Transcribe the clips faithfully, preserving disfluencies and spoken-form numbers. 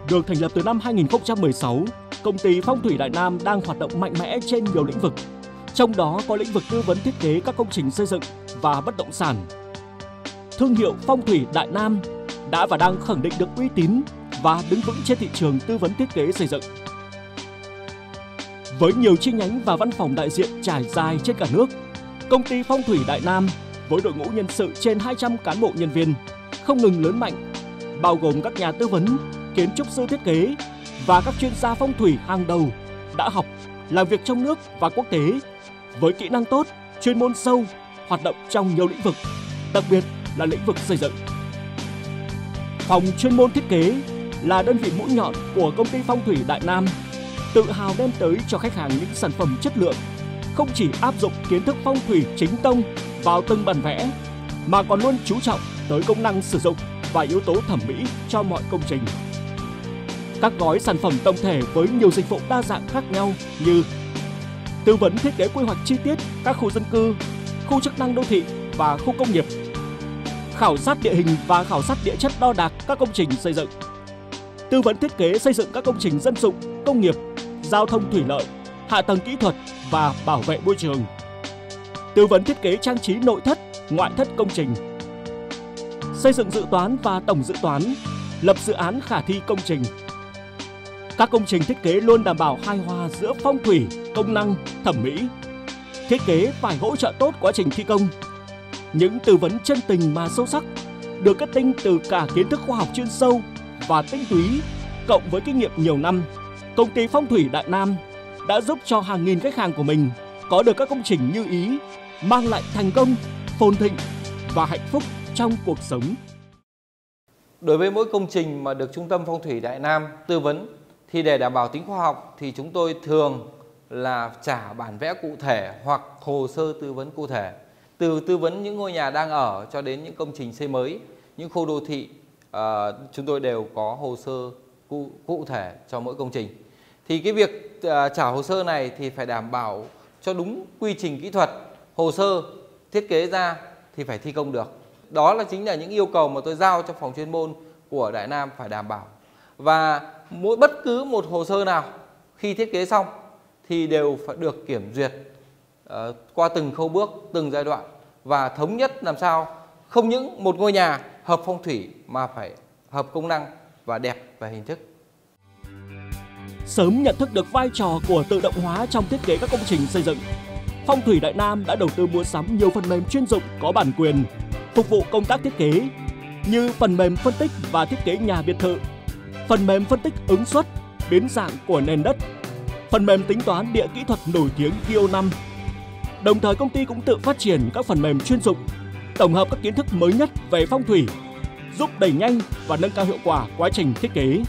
Được thành lập từ năm hai nghìn không trăm mười sáu, công ty Phong thủy Đại Nam đang hoạt động mạnh mẽ trên nhiều lĩnh vực, trong đó có lĩnh vực tư vấn thiết kế các công trình xây dựng và bất động sản. Thương hiệu Phong thủy Đại Nam đã và đang khẳng định được uy tín và đứng vững trên thị trường tư vấn thiết kế xây dựng. Với nhiều chi nhánh và văn phòng đại diện trải dài trên cả nước, công ty Phong thủy Đại Nam với đội ngũ nhân sự trên hai trăm cán bộ nhân viên không ngừng lớn mạnh, bao gồm các nhà tư vấn, kiến trúc sư thiết kế và các chuyên gia phong thủy hàng đầu đã học, làm việc trong nước và quốc tế với kỹ năng tốt, chuyên môn sâu, hoạt động trong nhiều lĩnh vực, đặc biệt là lĩnh vực xây dựng. Phòng chuyên môn thiết kế là đơn vị mũi nhọn của công ty Phong thủy Đại Nam, tự hào đem tới cho khách hàng những sản phẩm chất lượng, không chỉ áp dụng kiến thức phong thủy chính tông vào từng bản vẽ, mà còn luôn chú trọng tới công năng sử dụng và yếu tố thẩm mỹ cho mọi công trình. Các gói sản phẩm tổng thể với nhiều dịch vụ đa dạng khác nhau như tư vấn thiết kế quy hoạch chi tiết các khu dân cư, khu chức năng đô thị và khu công nghiệp, khảo sát địa hình và khảo sát địa chất đo đạc các công trình xây dựng, tư vấn thiết kế xây dựng các công trình dân dụng, công nghiệp, giao thông thủy lợi, hạ tầng kỹ thuật và bảo vệ môi trường, tư vấn thiết kế trang trí nội thất, ngoại thất công trình, xây dựng dự toán và tổng dự toán, lập dự án khả thi công trình. Các công trình thiết kế luôn đảm bảo hài hòa giữa phong thủy, công năng, thẩm mỹ. Thiết kế phải hỗ trợ tốt quá trình thi công. Những tư vấn chân tình mà sâu sắc, được kết tinh từ cả kiến thức khoa học chuyên sâu và tinh túy, cộng với kinh nghiệm nhiều năm, công ty Phong thủy Đại Nam đã giúp cho hàng nghìn khách hàng của mình có được các công trình như ý, mang lại thành công, phồn thịnh và hạnh phúc trong cuộc sống. Đối với mỗi công trình mà được Trung tâm Phong thủy Đại Nam tư vấn thì để đảm bảo tính khoa học thì chúng tôi thường là trả bản vẽ cụ thể hoặc hồ sơ tư vấn cụ thể. Từ tư vấn những ngôi nhà đang ở cho đến những công trình xây mới, những khu đô thị, uh, chúng tôi đều có hồ sơ cụ, cụ thể cho mỗi công trình. Thì cái việc uh, trả hồ sơ này thì phải đảm bảo cho đúng quy trình kỹ thuật, hồ sơ thiết kế ra thì phải thi công được. Đó là chính là những yêu cầu mà tôi giao cho phòng chuyên môn của Đại Nam phải đảm bảo. Và mỗi bất cứ một hồ sơ nào khi thiết kế xong thì đều phải được kiểm duyệt uh, qua từng khâu bước, từng giai đoạn và thống nhất làm sao không những một ngôi nhà hợp phong thủy mà phải hợp công năng và đẹp về hình thức. Sớm nhận thức được vai trò của tự động hóa trong thiết kế các công trình xây dựng, Phong thủy Đại Nam đã đầu tư mua sắm nhiều phần mềm chuyên dụng có bản quyền phục vụ công tác thiết kế như phần mềm phân tích và thiết kế nhà biệt thự, phần mềm phân tích ứng suất, biến dạng của nền đất, phần mềm tính toán địa kỹ thuật nổi tiếng K I O năm. Đồng thời công ty cũng tự phát triển các phần mềm chuyên dụng, tổng hợp các kiến thức mới nhất về phong thủy, giúp đẩy nhanh và nâng cao hiệu quả quá trình thiết kế.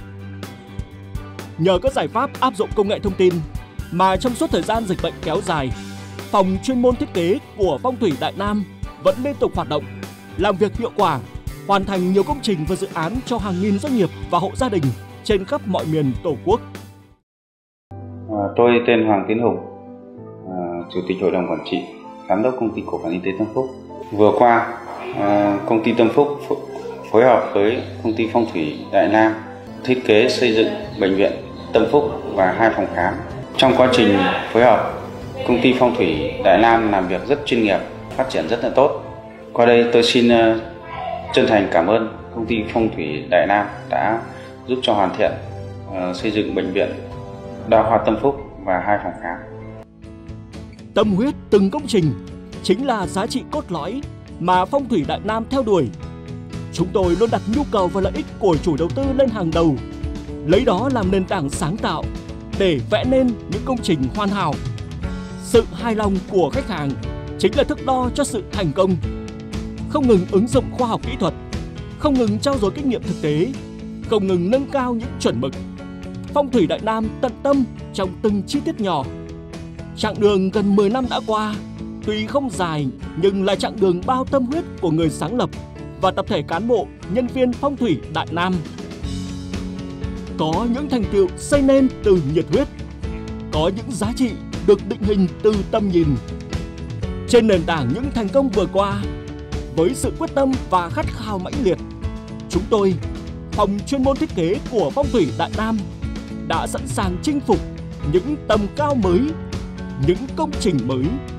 Nhờ các giải pháp áp dụng công nghệ thông tin mà trong suốt thời gian dịch bệnh kéo dài, phòng chuyên môn thiết kế của Phong thủy Đại Nam vẫn liên tục hoạt động, làm việc hiệu quả, hoàn thành nhiều công trình và dự án cho hàng nghìn doanh nghiệp và hộ gia đình trên khắp mọi miền Tổ quốc. À, tôi tên Hoàng Tiến Hùng, à, Chủ tịch Hội đồng Quản trị, Giám đốc Công ty Cổ phần Y tế Tâm Phúc. Vừa qua, à, Công ty Tâm Phúc phối hợp với Công ty Phong thủy Đại Nam thiết kế xây dựng bệnh viện Tâm Phúc và hai phòng khám. Trong quá trình phối hợp, Công ty Phong thủy Đại Nam làm việc rất chuyên nghiệp, phát triển rất là tốt. Qua đây tôi xin uh, chân thành cảm ơn Công ty Phong thủy Đại Nam đã giúp cho hoàn thiện uh, xây dựng bệnh viện Đa khoa Tâm Phúc và hai phòng khám. Tâm huyết từng công trình chính là giá trị cốt lõi mà Phong thủy Đại Nam theo đuổi. Chúng tôi luôn đặt nhu cầu và lợi ích của chủ đầu tư lên hàng đầu, lấy đó làm nền tảng sáng tạo để vẽ nên những công trình hoàn hảo. Sự hài lòng của khách hàng chính là thước đo cho sự thành công. Không ngừng ứng dụng khoa học kỹ thuật, không ngừng trau dồi kinh nghiệm thực tế, không ngừng nâng cao những chuẩn mực. Phong thủy Đại Nam tận tâm trong từng chi tiết nhỏ. Chặng đường gần mười năm đã qua, tuy không dài nhưng là chặng đường bao tâm huyết của người sáng lập và tập thể cán bộ, nhân viên Phong thủy Đại Nam. Có những thành tựu xây nên từ nhiệt huyết, có những giá trị được định hình từ tầm nhìn. Trên nền tảng những thành công vừa qua, với sự quyết tâm và khát khao mãnh liệt, chúng tôi, phòng chuyên môn thiết kế của Phong thủy Đại Nam đã sẵn sàng chinh phục những tầm cao mới, những công trình mới